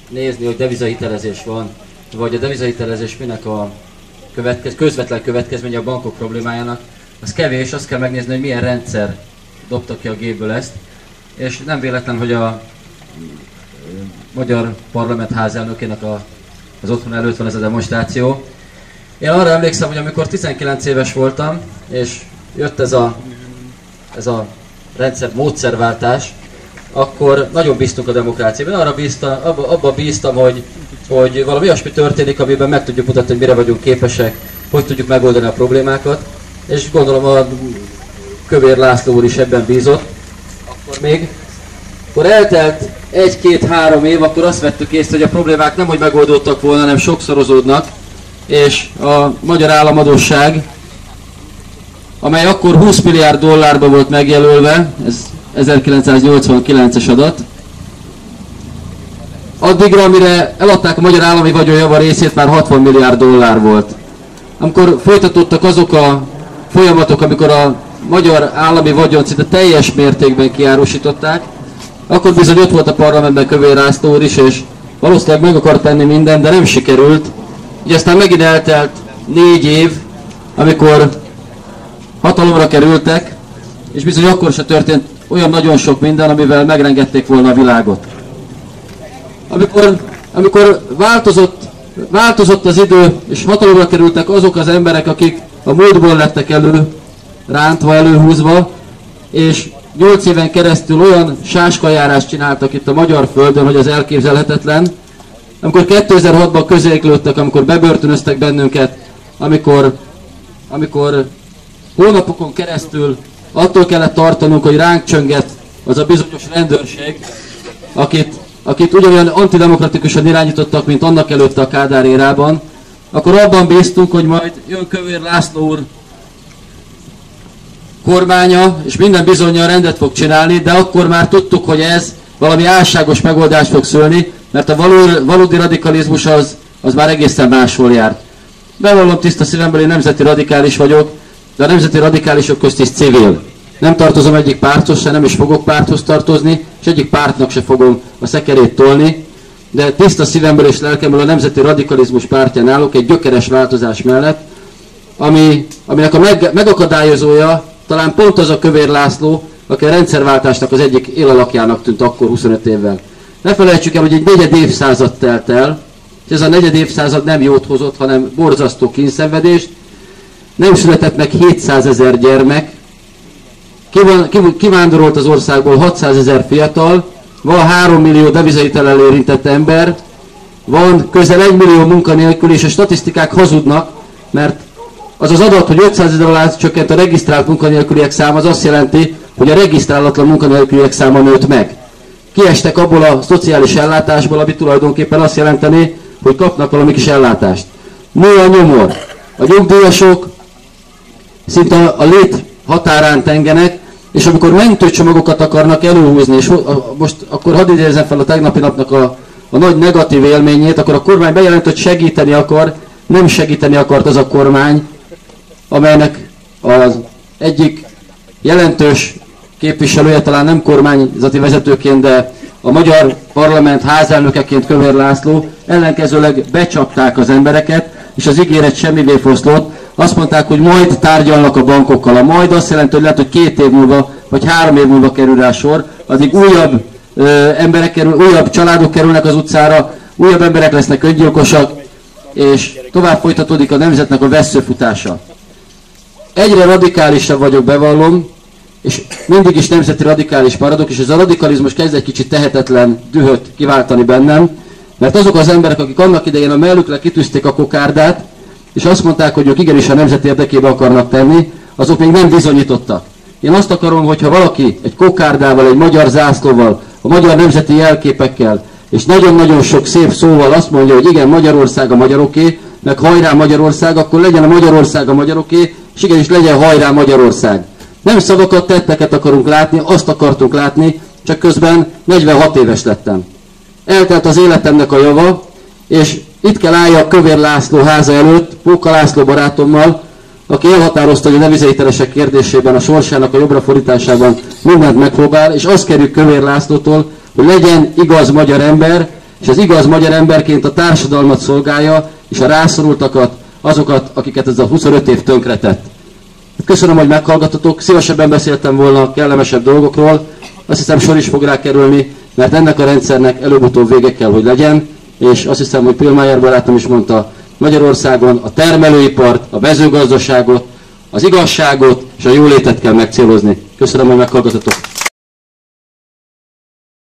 nézni, hogy devizahitelezés van, vagy a devizahitelezés minek a közvetlen következménye a bankok problémájának, az kevés, azt kell megnézni, hogy milyen rendszer dobta ki a gépből ezt, és nem véletlen, hogy a magyar parlament házelnökének az otthon előtt van ez a demonstráció. Én arra emlékszem, hogy amikor 19 éves voltam, és jött ez a rendszer módszerváltás, akkor nagyon bíztunk a demokráciában. Abba bíztam, hogy valami olyasmi történik, amiben meg tudjuk mutatni, hogy mire vagyunk képesek, hogy tudjuk megoldani a problémákat, és gondolom a Kövér László úr is ebben bízott. Akkor eltelt 1-2-3 év, akkor azt vettük észre, hogy a problémák nem hogy megoldódtak volna, hanem sokszorozódnak, és a magyar államadósság, amely akkor 20 milliárd dollárba volt megjelölve, ez 1989-es adat, addigra, amire eladták a magyar állami vagyon java részét, már 60 milliárd dollár volt. Amikor folytatódtak azok a folyamatok, amikor a magyar állami vagyont szinte teljes mértékben kiárusították, akkor bizony ott volt a parlamentben Kövér László úr is, és valószínűleg meg akart tenni mindent, de nem sikerült. Így aztán megint eltelt 4 év, amikor hatalomra kerültek, és bizony akkor se történt olyan nagyon sok minden, amivel megrengették volna a világot. Amikor változott az idő, és hatalomra kerültek azok az emberek, akik a múltból lettek rántva, előhúzva, és 8 éven keresztül olyan sáskajárást csináltak itt a magyar földön, hogy az elképzelhetetlen. Amikor 2006-ban közéklődtek, amikor bebörtönöztek bennünket, amikor hónapokon keresztül attól kellett tartanunk, hogy ránk csönget az a bizonyos rendőrség, akit ugyanolyan antidemokratikusan irányítottak, mint annak előtte a Kádár érában, akkor abban bíztunk, hogy majd jön Kövér László úr kormánya, és minden bizonnyal rendet fog csinálni, de akkor már tudtuk, hogy ez valami álságos megoldást fog szülni, mert a valódi radikalizmus az már egészen máshol járt. Bevallom tiszta szívemből, én nemzeti radikális vagyok, de a nemzeti radikálisok közt is civil. Nem tartozom egyik párthoz, se nem is fogok párthoz tartozni, és egyik pártnak se fogom a szekerét tolni, de tiszta szívemből és lelkemből a nemzeti radikalizmus pártján állok egy gyökeres változás mellett, aminek a megakadályozója talán pont az a Kövér László, aki a rendszerváltásnak az egyik élalakjának tűnt akkor 25 évvel. Ne felejtsük el, hogy egy negyed évszázad telt el, és ez a negyed évszázad nem jót hozott, hanem borzasztó kínszenvedést. Nem született meg 700 000 gyermek, kivándorolt az országból 600 000 fiatal, van 3 millió devizahitellel érintett ember, van közel 1 millió munkanélkül, és a statisztikák hazudnak, mert az az adat, hogy 500 000 alá csökkent a regisztrált munkanélküliek száma, az azt jelenti, hogy a regisztrálatlan munkanélküliek száma nőtt meg. Kiestek abból a szociális ellátásból, ami tulajdonképpen azt jelenteni, hogy kapnak valami kis ellátást. Nő a nyomor. A nyugdíjasok szinte a lét határán tengenek, és amikor mentőcsomagokat akarnak előhúzni, és most akkor hadd idézzem fel a tegnapi napnak a nagy negatív élményét, akkor a kormány bejelent, hogy segíteni akar, nem segíteni akart az a kormány, amelynek az egyik jelentős képviselője, talán nem kormányzati vezetőként, de a magyar parlament házelnökeként Kövér László, ellenkezőleg becsapták az embereket, és az ígéret semmivé foszlott. Azt mondták, hogy majd tárgyalnak a bankokkal. A majd azt jelenti, hogy lehet, hogy 2 év múlva, vagy 3 év múlva kerül rá sor, addig újabb családok kerülnek az utcára, újabb emberek lesznek öngyilkosak, és tovább folytatódik a nemzetnek a vesszőfutása. Egyre radikálisabb vagyok, bevallom, és mindig is nemzeti radikális maradok, és ez a radikalizmus kezd egy kicsit tehetetlen dühöt kiváltani bennem, mert azok az emberek, akik annak idején a mellükre kitűzték a kokárdát, és azt mondták, hogy ők igenis a nemzet érdekében akarnak tenni, azok még nem bizonyítottak. Én azt akarom, hogyha valaki egy kokárdával, egy magyar zászlóval, a magyar nemzeti jelképekkel, és nagyon-nagyon sok szép szóval azt mondja, hogy igen, Magyarország a magyaroké, meg hajrá Magyarország, akkor legyen a Magyarország a magyaroké, és igenis legyen hajrá Magyarország. Nem szavakat, tetteket akarunk látni, azt akartunk látni, csak közben 46 éves lettem. Eltelt az életemnek a java, és itt kell álljak Kövér László háza előtt, Póka László barátommal, aki elhatározta, hogy a devizahitelesek kérdésében, a sorsának a jobbra fordításában mindent megpróbál, és azt kérjük Kövér Lászlótól, hogy legyen igaz magyar ember, és az igaz magyar emberként a társadalmat szolgálja, és a rászorultakat, azokat, akiket ez a 25 év tönkretett. Köszönöm, hogy meghallgatotok, szívesebben beszéltem volna kellemesebb dolgokról, azt hiszem sor is fog rá kerülni, mert ennek a rendszernek előbb-utóbb vége kell, hogy legyen, és azt hiszem, hogy Pillmeyer barátom is mondta, Magyarországon a termelőipart, a mezőgazdaságot, az igazságot és a jólétet kell megcélozni. Köszönöm, hogy meghallgatotok.